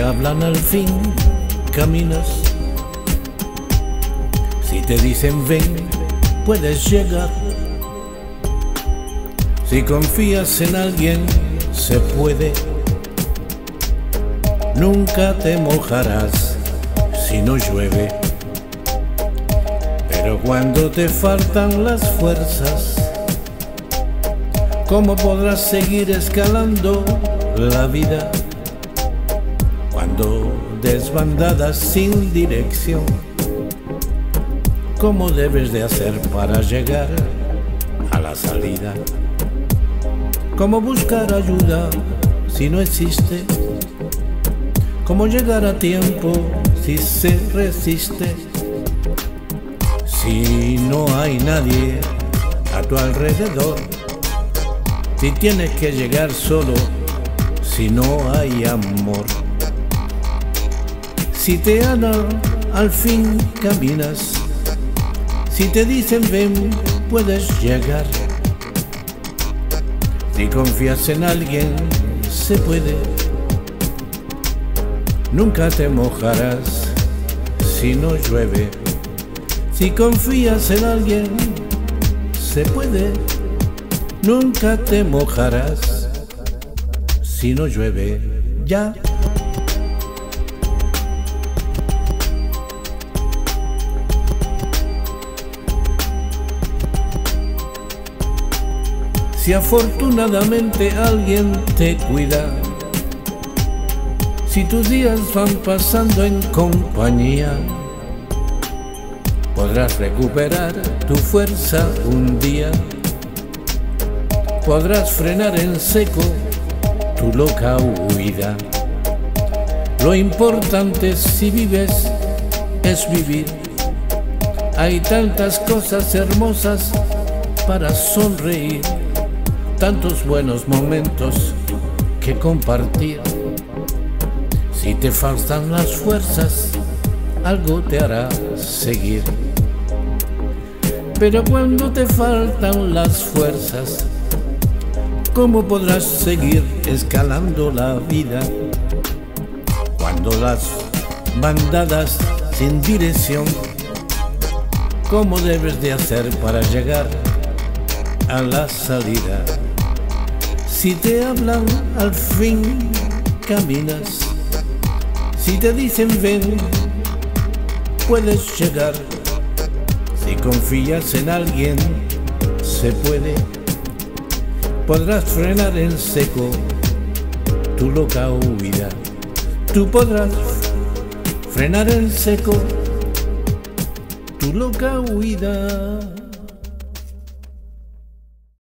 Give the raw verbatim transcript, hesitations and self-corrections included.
hablan al fin caminas. Si te dicen ven, puedes llegar. Si confías en alguien, se puede. Nunca te mojarás si no llueve. Pero cuando te faltan las fuerzas, ¿cómo podrás seguir escalando la vida? Cuando desbandadas sin dirección, ¿cómo debes de hacer para llegar a la salida? ¿Cómo buscar ayuda si no existe? ¿Cómo llegar a tiempo si se resiste? Si no hay nadie a tu alrededor, si tienes que llegar solo, si no hay amor. Si te aman, al fin caminas. Si te dicen ven, puedes llegar. Si confías en alguien, se puede. Nunca te mojarás si no llueve. Si confías en alguien, se puede. Nunca te mojarás si no llueve. Ya. Si afortunadamente alguien te cuida, si tus días van pasando en compañía, podrás recuperar tu fuerza un día. Podrás frenar en seco tu loca huida. Lo importante si vives es vivir. Hay tantas cosas hermosas para sonreír, tantos buenos momentos que compartir. Si te faltan las fuerzas, algo te hará seguir. Pero cuando te faltan las fuerzas, ¿cómo podrás seguir escalando la vida? Cuando las bandadas sin dirección, ¿cómo debes de hacer para llegar a la salida? Si te hablan, al fin caminas. Si te dicen ven, puedes llegar. Si confías en alguien, se puede. Podrás frenar en seco tu loca huida. Tú podrás frenar en seco tu loca huida.